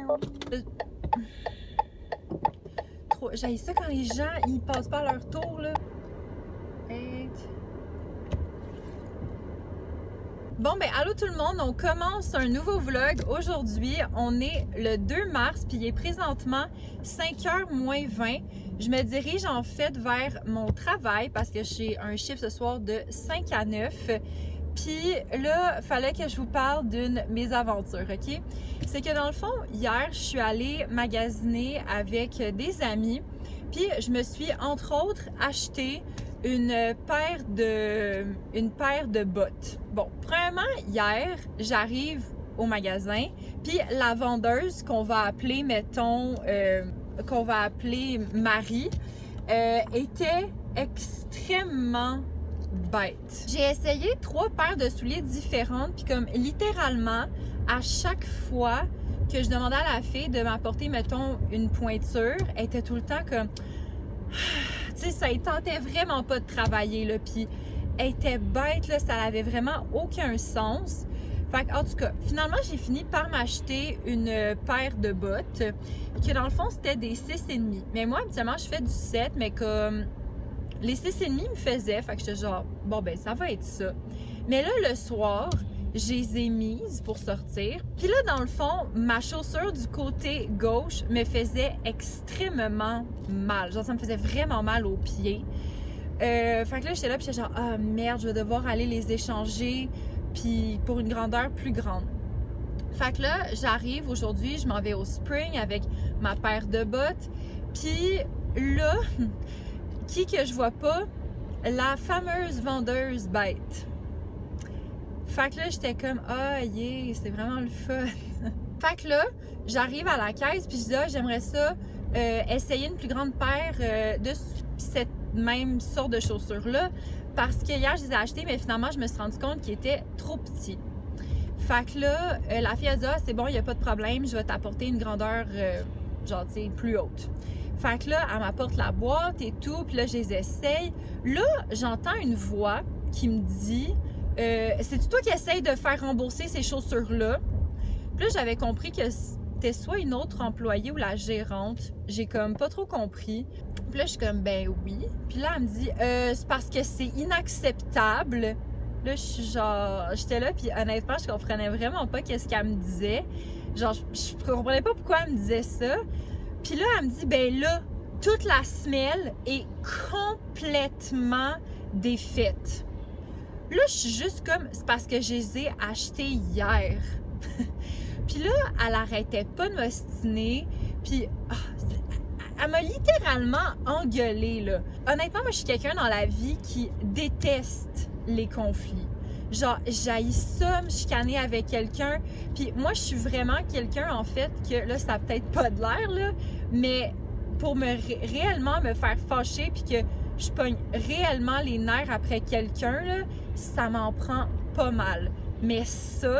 J'haïs ça quand les gens, ils passent pas leur tour, là. Bon, ben, allô tout le monde, on commence un nouveau vlog. Aujourd'hui, on est le 2 mars, puis il est présentement 5h moins 20. Je me dirige en fait vers mon travail parce que j'ai un chiffre ce soir de 5 à 9. Puis là, il fallait que je vous parle d'une mésaventure, OK? C'est que dans le fond, hier, je suis allée magasiner avec des amis. Puis je me suis, entre autres, acheté une paire de bottes. Bon, premièrement, hier, j'arrive au magasin, puis la vendeuse qu'on va appeler, mettons, Marie, était extrêmement bête. J'ai essayé 3 paires de souliers différentes, puis comme littéralement, à chaque fois que je demandais à la fille de m'apporter, mettons, une pointure, elle était tout le temps comme... Tu sais, ça ne tentait vraiment pas de travailler, là, puis elle était bête, là, ça n'avait vraiment aucun sens. Fait en tout cas, finalement, j'ai fini par m'acheter une paire de bottes, que dans le fond, c'était des 6,5. Mais moi, habituellement, je fais du 7, mais comme les 6,5 me faisaient, fait que j'étais genre, bon, ben, ça va être ça. Mais là, le soir, je les ai mises pour sortir. Puis là, dans le fond, ma chaussure du côté gauche me faisait extrêmement mal. Genre, ça me faisait vraiment mal aux pieds. Fait que là, j'étais là, puis j'étais genre, ah merde, je vais devoir aller les échanger, puis pour une grandeur plus grande. Fait que là, j'arrive aujourd'hui, je m'en vais au Spring avec ma paire de bottes. Puis là, qui que je vois pas? La fameuse vendeuse bête. Fait que là, j'étais comme, ah, yeah, c'est vraiment le fun. Fait que là, j'arrive à la caisse, puis je dis, ah, j'aimerais ça essayer une plus grande paire de cette même sorte de chaussures-là, parce que hier, je les ai achetées, mais finalement, je me suis rendu compte qu'ils étaient trop petits. Fait que là, la fille a dit, ah, c'est bon, il n'y a pas de problème, je vais t'apporter une grandeur, genre, tu sais, plus haute. Fait que là, elle m'apporte la boîte et tout, puis là, je les essaye. Là, j'entends une voix qui me dit... c'est-tu toi qui essaye de faire rembourser ces chaussures-là? Puis là, j'avais compris que c'était soit une autre employée ou la gérante. J'ai comme pas trop compris. Puis là, je suis comme, ben oui. Puis là, elle me dit, c'est parce que c'est inacceptable. Là, je suis genre, j'étais là, puis honnêtement, je comprenais vraiment pas qu'est-ce qu'elle me disait. Genre, je comprenais pas pourquoi elle me disait ça. Puis là, elle me dit, ben là, toute la semelle est complètement défaite. Là, je suis juste comme, c'est parce que je les ai achetés hier. Puis là, elle arrêtait pas de m'ostiner. Puis, elle m'a littéralement engueulée, là. Honnêtement, moi, je suis quelqu'un dans la vie qui déteste les conflits. Genre, j'haïs ça, me chicaner avec quelqu'un. Puis moi, je suis vraiment quelqu'un, en fait, que là, ça n'a peut-être pas de l'air, là, mais pour réellement me faire fâcher, puis que je pogne réellement les nerfs après quelqu'un, là, ça m'en prend pas mal. Mais ça,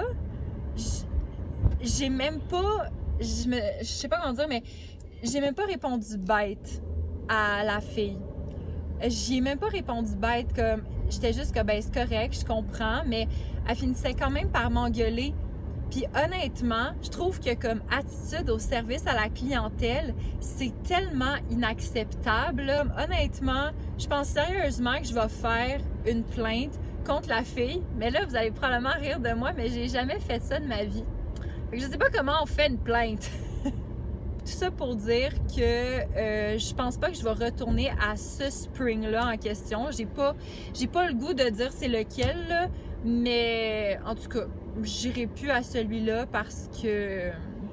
j'ai même pas... Je sais pas comment dire, mais j'ai même pas répondu bête à la fille. J'y ai même pas répondu bête, comme... J'étais juste que, ben, c'est correct, je comprends, mais elle finissait quand même par m'engueuler. Puis honnêtement, je trouve que comme attitude au service à la clientèle, c'est tellement inacceptable, là. Honnêtement, je pense sérieusement que je vais faire une plainte contre la fille. Mais là, vous allez probablement rire de moi, mais j'ai jamais fait ça de ma vie. Fait que je sais pas comment on fait une plainte. Tout ça pour dire que je pense pas que je vais retourner à ce Spring-là en question. J'ai pas le goût de dire c'est lequel, là, mais en tout cas, j'irai plus à celui-là parce que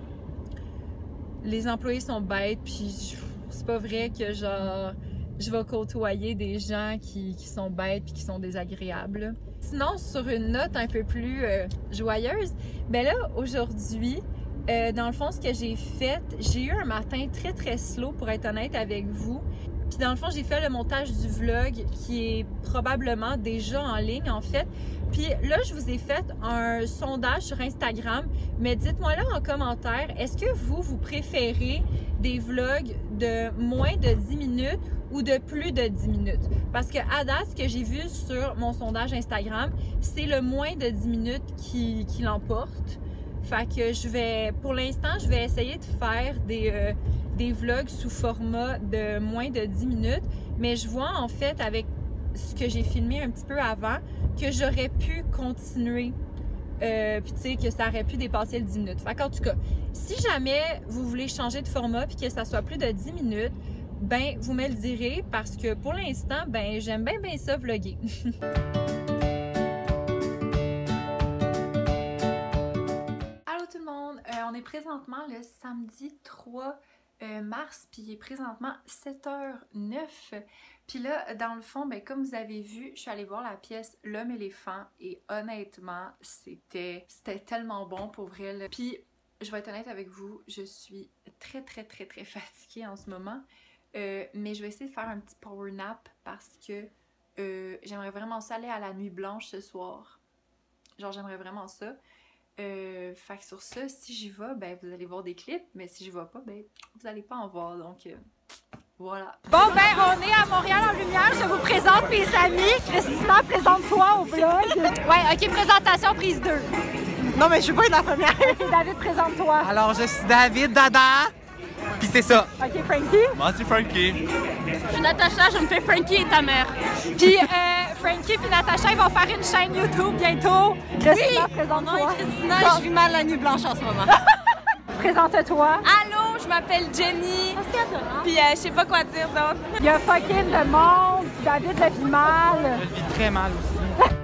les employés sont bêtes, puis c'est pas vrai que genre je vais côtoyer des gens qui sont bêtes puis qui sont désagréables. Sinon, sur une note un peu plus joyeuse, ben là, aujourd'hui, dans le fond, ce que j'ai fait, j'ai eu un matin très très slow, pour être honnête avec vous. Puis dans le fond, j'ai fait le montage du vlog qui est probablement déjà en ligne en fait. Puis là, je vous ai fait un sondage sur Instagram, mais dites-moi là en commentaire, est-ce que vous préférez des vlogs de moins de 10 minutes ou de plus de 10 minutes? Parce que à date, ce que j'ai vu sur mon sondage Instagram, c'est le moins de 10 minutes qui l'emporte. Fait que pour l'instant, je vais essayer de faire des vlogs sous format de moins de 10 minutes. Mais je vois en fait avec ce que j'ai filmé un petit peu avant que j'aurais pu continuer. Puis tu sais que ça aurait pu dépasser le 10 minutes. Fait qu'en tout cas, si jamais vous voulez changer de format puis que ça soit plus de 10 minutes, ben vous me le direz parce que pour l'instant, ben j'aime bien ça vlogger. Allô tout le monde! On est présentement le samedi 3 mars, puis il est présentement 7h09. Puis là, dans le fond, ben, comme vous avez vu, je suis allée voir la pièce L'Homme éléphant et honnêtement, c'était tellement bon pour vrai. Là. Puis, je vais être honnête avec vous, je suis très fatiguée en ce moment. Mais je vais essayer de faire un petit power nap parce que j'aimerais vraiment ça aller à la nuit blanche ce soir. Genre, j'aimerais vraiment ça. Fait que sur ça, si j'y vais, ben vous allez voir des clips, mais si j'y vais pas, ben vous allez pas en voir, donc voilà. Bon ben, on est à Montréal en lumière, je vous présente mes amis. Christina, présente-toi au vlog. Ouais, ok, présentation prise 2. Non mais je suis pas la première. Ok, David, présente-toi. Alors je suis David Dada, puis c'est ça. Ok, Frankie. Moi c'est Frankie. Je suis Natacha, je me fais Frankie et ta mère. Puis Frankie et Natacha, ils vont faire une chaîne YouTube bientôt. Christina, présente-toi. Christina, je vis mal la nuit blanche en ce moment. Présente-toi. Allô, je m'appelle Jenny. Puis je sais pas quoi dire donc. Il y a fucking le monde, David le vit mal. Je le vis très mal aussi.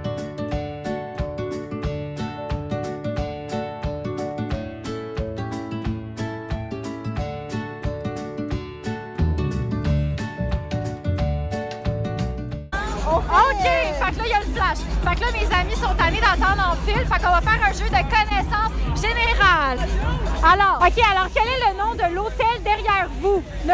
OK! Fait que là, il y a le flash. Fait que là, mes amis sont allés d'attendre en file. Fait qu'on va faire un jeu de connaissances générales. Alors, OK, alors quel est le nom de l'hôtel derrière vous? Le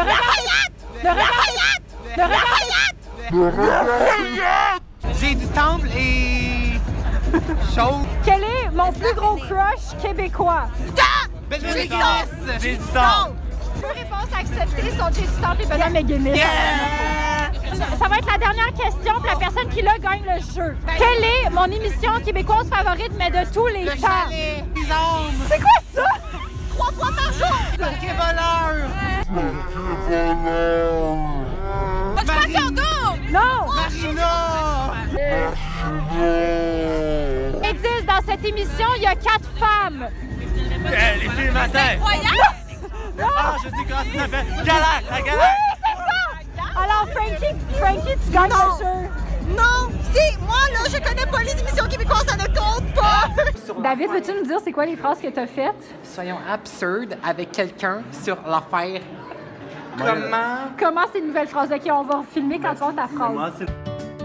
J'ai du temple et... chaud. Quel est mon plus gros crush québécois? J'ai J'ai du temps. Deux réponses acceptées sont J'ai du Temple et Benoît McGuinness. Ça va être la dernière question, puis la personne qui l'a gagne le jeu. Quelle est mon émission québécoise favorite, mais de tous les temps? C'est quoi ça? 3 fois par jour! Sacré voleur! Non! Marina! Ils disent dans cette émission, il y a 4 femmes. Les filles matin. Ah, je sais comment ça s'appelle. Galère, la galère. Alors, Frankie, tu gagnes le jeu. Non, si, moi là, je connais pas les émissions québécoises, ça ne compte pas. David, veux-tu nous dire c'est quoi les phrases que tu as faites? Soyons absurdes avec quelqu'un sur l'affaire. Comment? Comment ces nouvelles phrases? OK, on va filmer quand tu vas ta phrase. Moi c'est...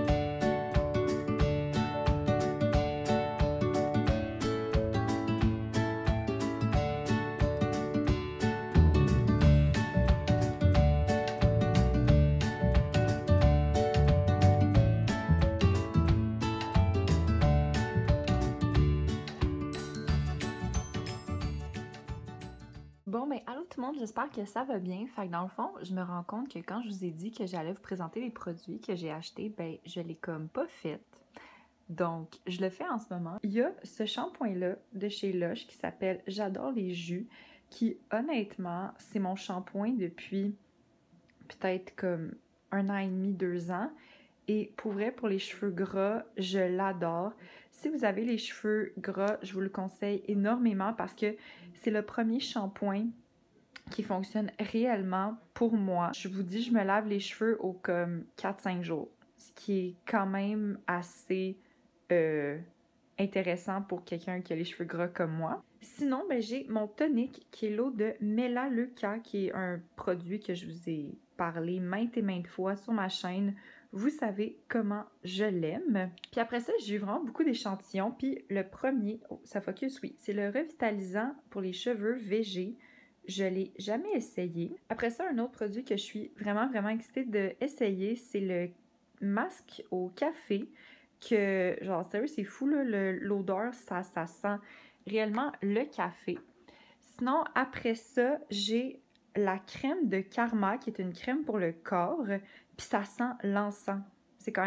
Bon, ben, allô tout le monde, j'espère que ça va bien. Fait que dans le fond, je me rends compte que quand je vous ai dit que j'allais vous présenter les produits que j'ai achetés, ben, je l'ai comme pas fait. Donc, je le fais en ce moment. Il y a ce shampoing-là de chez Lush qui s'appelle J'adore les jus, qui, honnêtement, c'est mon shampoing depuis peut-être comme 1 an et demi, 2 ans. Et pour vrai, pour les cheveux gras, je l'adore. Si vous avez les cheveux gras, je vous le conseille énormément parce que c'est le premier shampoing qui fonctionne réellement pour moi. Je vous dis, je me lave les cheveux au comme 4-5 jours, ce qui est quand même assez intéressant pour quelqu'un qui a les cheveux gras comme moi. Sinon, ben, j'ai mon tonique qui est l'eau de Melaleuca, qui est un produit que je vous ai parlé maintes et maintes fois sur ma chaîne. Vous savez comment je l'aime. Puis après ça, j'ai eu vraiment beaucoup d'échantillons. Puis le premier, oh, ça focus, oui, c'est le revitalisant pour les cheveux VG. Je ne l'ai jamais essayé. Après ça, un autre produit que je suis vraiment excitée d'essayer, c'est le masque au café. Que, genre, sérieux, c'est fou, là, l'odeur, ça sent réellement le café. Sinon, après ça, j'ai la crème de Karma, qui est une crème pour le corps. Puis ça sent l'encens. C'est quand même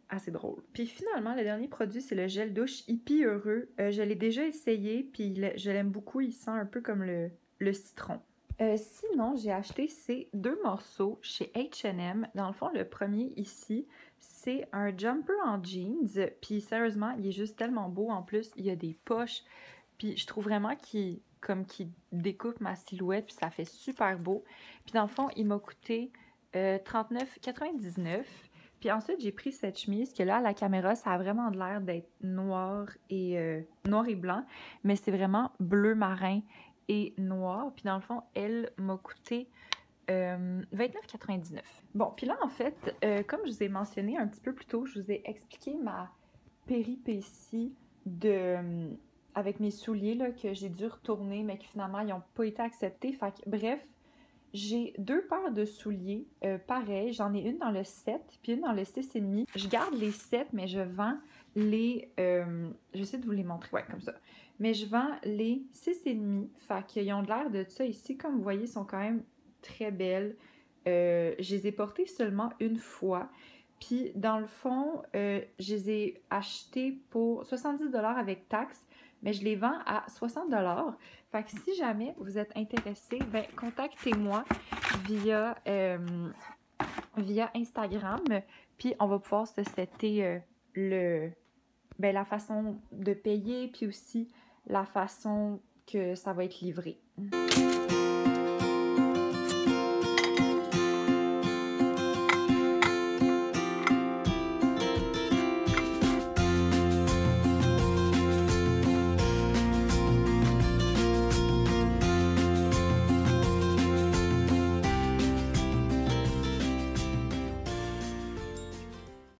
assez drôle. Puis finalement, le dernier produit, c'est le gel douche Hippie Heureux. Je l'ai déjà essayé, puis je l'aime beaucoup. Il sent un peu comme le citron. Sinon, j'ai acheté ces 2 morceaux chez H&M. Dans le fond, le premier ici, c'est un jumper en jeans. Puis sérieusement, il est juste tellement beau. En plus, il y a des poches. Puis je trouve vraiment qu'il découpe ma silhouette, puis ça fait super beau. Puis dans le fond, il m'a coûté 39,99 $. Puis ensuite, j'ai pris cette chemise que là, à la caméra, ça a vraiment l'air d'être noir et blanc. Mais c'est vraiment bleu marin et noir. Puis dans le fond, elle m'a coûté 29,99 $. Bon, puis là, en fait, comme je vous ai mentionné un petit peu plus tôt, je vous ai expliqué ma péripétie avec mes souliers là, que j'ai dû retourner, mais que finalement, ils n'ont pas été acceptés. Fait que, bref, j'ai 2 paires de souliers pareils. J'en ai une dans le 7 puis une dans le 6,5. Je garde les 7, mais je vends les... j'essaie de vous les montrer, ouais, comme ça. Mais je vends les 6,5. Fait qu'ils ont l'air de ça ici. Comme vous voyez, ils sont quand même très belles. Je les ai portées seulement une fois. Puis, dans le fond, je les ai achetées pour 70 $ avec taxes. Mais je les vends à 60 $. Fait que si jamais vous êtes intéressé, ben contactez-moi via Instagram. Puis on va pouvoir se setter la façon de payer, puis aussi la façon que ça va être livré.